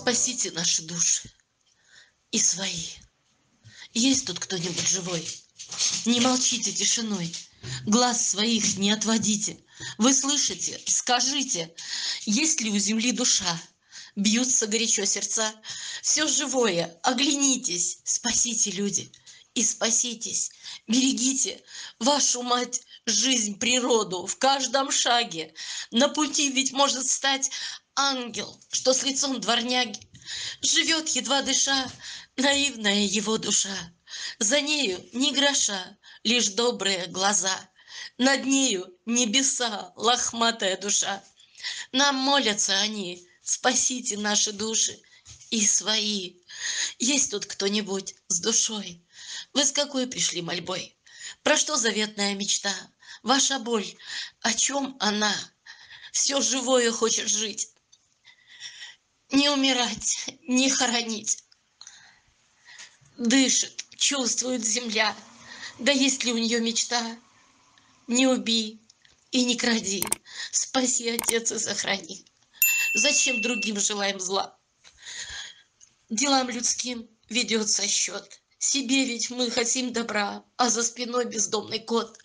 Спасите наши души и свои. Есть тут кто-нибудь живой? Не молчите тишиной, глаз своих не отводите. Вы слышите? Скажите, есть ли у земли душа? Бьются горячо сердца. Все живое, оглянитесь, спасите, люди, и спаситесь. Берегите вашу мать, жизнь, природу в каждом шаге. На пути ведь может стать ангел, что с лицом дворняги. Живет, едва дыша, наивная его душа. За нею ни гроша, лишь добрые глаза. Над нею небеса, лохматая душа. Нам молятся они, спасите наши души и свои. Есть тут кто-нибудь с душой? Вы с какой пришли мольбой? Про что заветная мечта? Ваша боль, о чем она? Все живое хочет жить. Не умирать, не хоронить. Дышит, чувствует земля. Да есть ли у нее мечта? Не убей и не кради. Спаси, Отец, и сохрани. Зачем другим желаем зла? Делам людским ведется счет. Себе ведь мы хотим добра, а за спиной бездомный кот.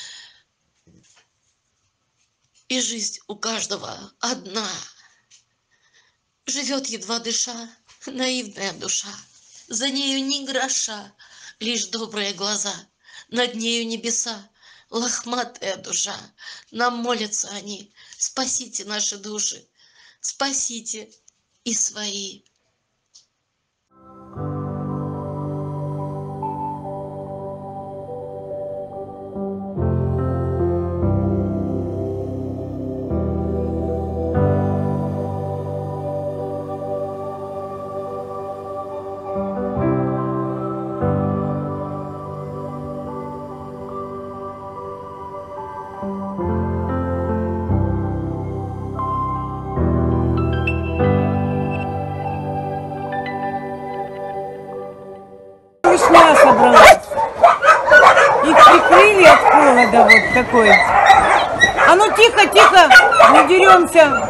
И жизнь у каждого одна. Живет, едва дыша, наивная душа. За нею ни гроша, лишь добрые глаза. Над нею небеса, лохматая душа. Нам молятся они, спасите наши души, спасите и свои. Вишня собралась. Их прикрыли от холода вот такой. А ну тихо, тихо, не деремся.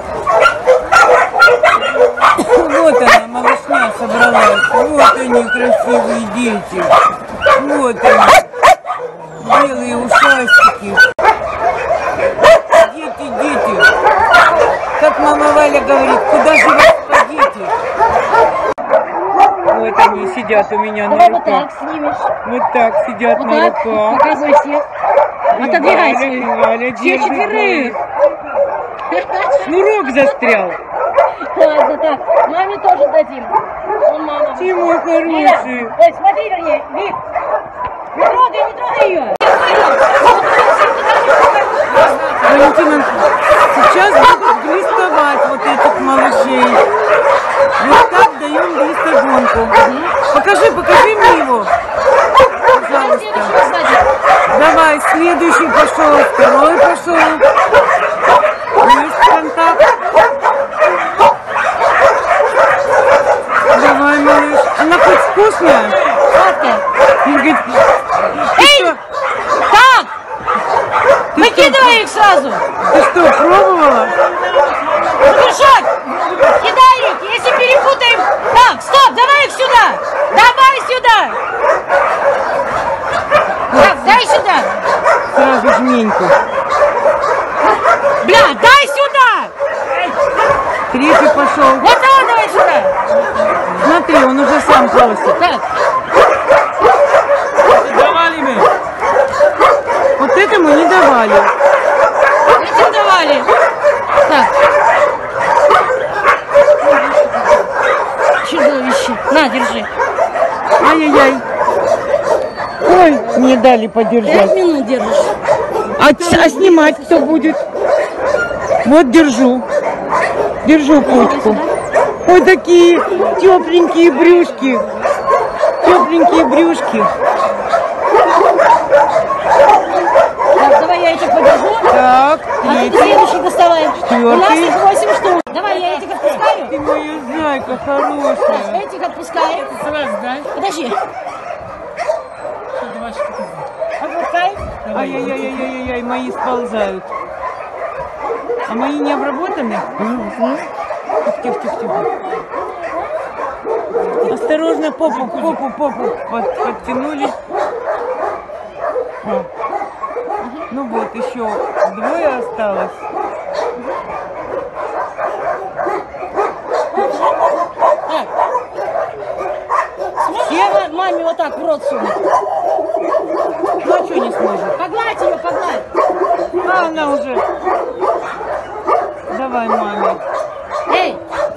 Вот она, малышня собралась. Вот они, красивые дети. Вот они, белые ушастики. Дети, дети. Как мама Валя говорит, куда же вас подите? Вот они сидят у меня на руках. Вот так снимешь. Вот так сидят Вот на так. руках. Показывай всех. Отодвигайся. Валя Все держит четверых. Валю. Шнурок застрял. Ладно, так. Маме тоже дадим. Вон мама. Ты мой хороший. Вера, ой, смотри, вернее, Вик. Не трогай ее. Валентина, сейчас будут глистовать вот этих малышей. Вот так даем глистогонку. Покажи мне его. Пожалуйста. Давай, следующий пошел, второй пошел. Есть контакт. Давай, малыш. Она хоть вкусная? Сладкая. Эй! Так! Выкидывай их сразу. Ты что, пробовала? Петушок, кидай их, если перепутаем. Так, стоп, давай их сюда. Давай сюда. Так, дай сюда. Сразу жменьку. Бля, дай сюда. Третий пошел. Вот он, давай сюда. Смотри, он уже сам просит. Так. Давали мы. Вот этому не давали. Этим давали. Так. Чудовище. На, держи. Ай-яй-яй. Ой, не дали подержать. 5 минут держишь. А снимать кто будет? Вот держу. Держу почку. Ой, такие тепленькие брюшки. Тепленькие брюшки. Так, давай я этих подержу. Так, А ты третий. следующий доставай. У нас Четвертый. их 8 штук. Давай я этих отпускаю. Ты моя зайка Так, хорошая. этих отпускаю. Подожди. Отпускай. Ай-яй-яй-яй-яй, мои сползают. А мои не обработаны? Тихо-тихо-тихо. Осторожно, попу подтянули. О. Ну вот, еще двое осталось. Так. Сможешь маме вот так в рот сунуть? Ну а что не сможет? Погладь ее, погладь. А она уже. Давай, маме. Эй!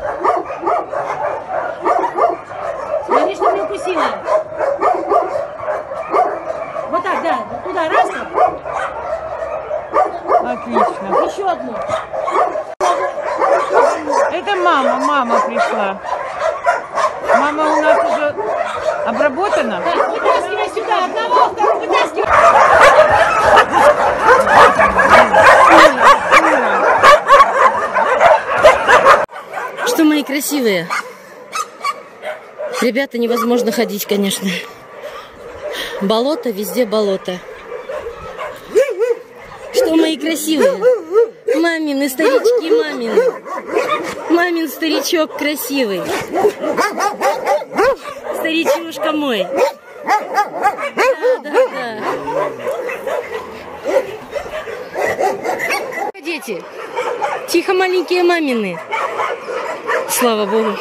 Смотри, что не укусила. Вот так, да. Туда, раз так. Отлично. Еще одну. Это мама пришла. Мама у нас уже обработана. Так, вытаскивай сюда. Одного, второго вытаскивай. Что, мои красивые? Ребята, невозможно ходить, конечно. Болото, везде болото. Что, мои красивые? Мамины старички, мамины. Мамин старичок красивый. Старичушка мой. Да. Дети, тихо, маленькие мамины. Слава Богу.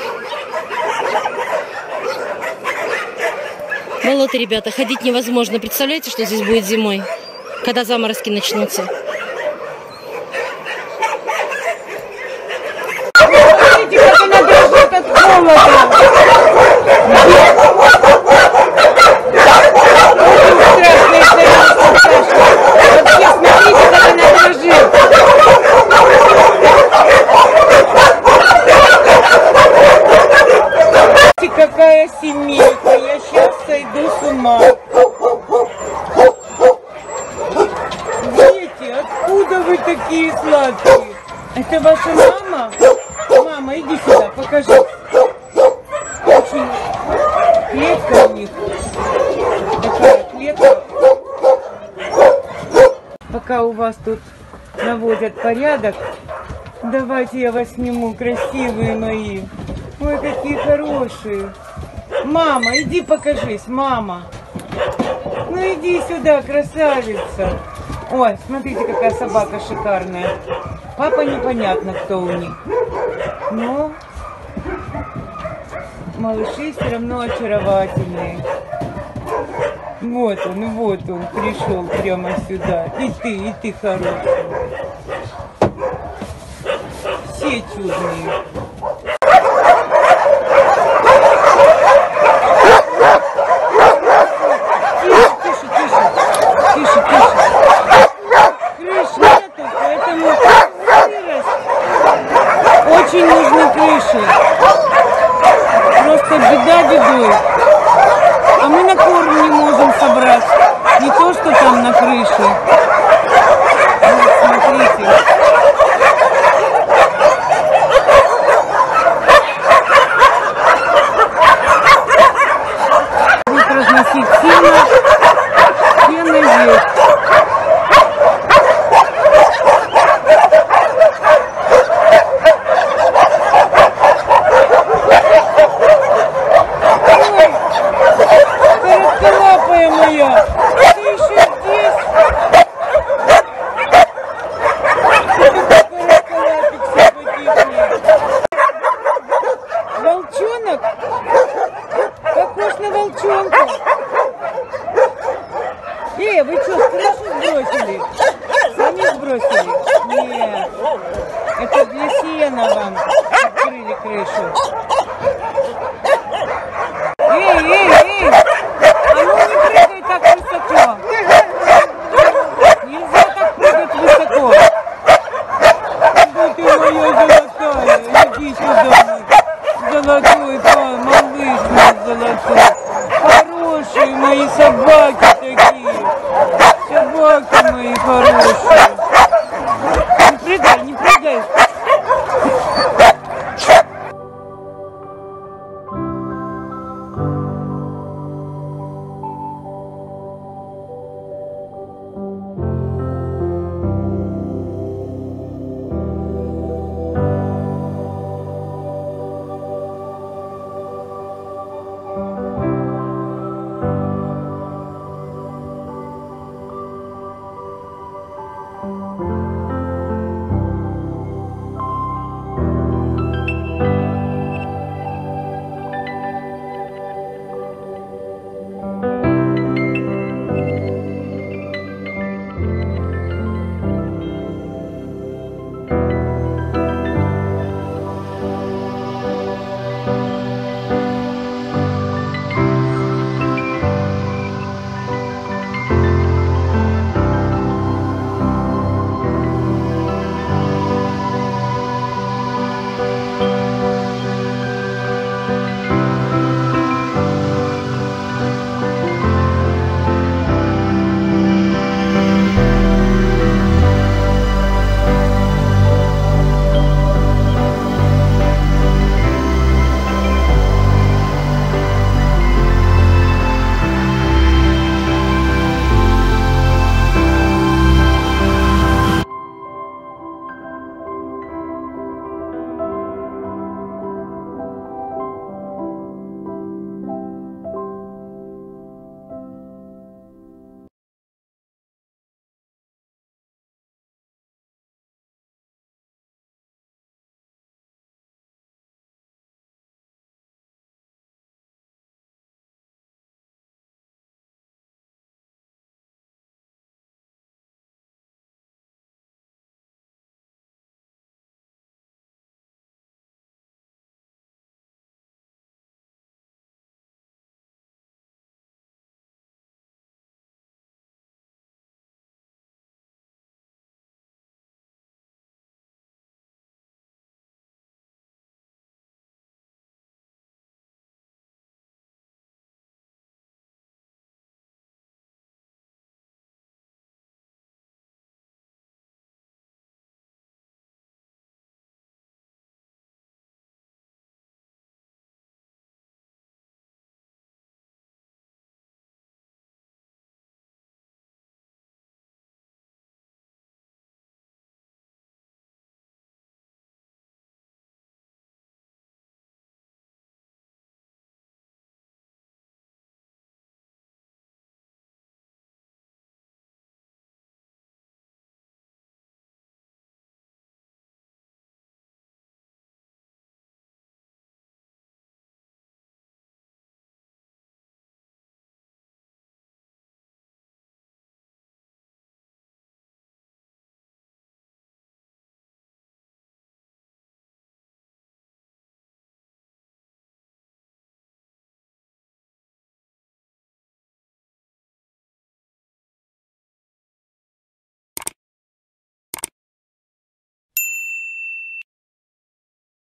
Болото, ребята, ходить невозможно. Представляете, что здесь будет зимой, когда заморозки начнутся? Смотрите, как она дрожит от холода. Очень страшно, вообще, смотрите, как она дрожит. Какая семейка, я сейчас сойду с ума. Дети, откуда вы такие сладкие? Это ваша мама? Мама, иди сюда, покажи. Очень клетка у них. Такая клетка. Пока у вас тут наводят порядок, давайте я вас сниму, красивые мои. Ой, какие хорошие. Мама, иди покажись, мама. Ну иди сюда, красавица. Ой, смотрите, какая собака шикарная. Папа непонятно, кто у них. Но малыши все равно очаровательные. Вот он пришел прямо сюда. И ты хороший. Все чудные. Тише. Крыш нету, поэтому сырость. Очень нужны крыши. Просто беда бедой. А мы на корм не можем собрать. Не то, что там на крыше. Вот, смотрите. Будет разносить сильно. Пена есть. Коротколапая моя, ты еще здесь? Коротколапик симпатичный. Волчонок? Похож на волчонка. Вы что, крышу сбросили? Сами сбросили? Нет. Это для сена вам открыли крышу. Эй! А ну не прыгай так высоко. Нельзя так прыгать высоко. Да ты моя золотая. Иди сюда. Золотой, малыш мой золотой. Хорошие мои собаки такие. Собаки мои хорошие. Не прыгай.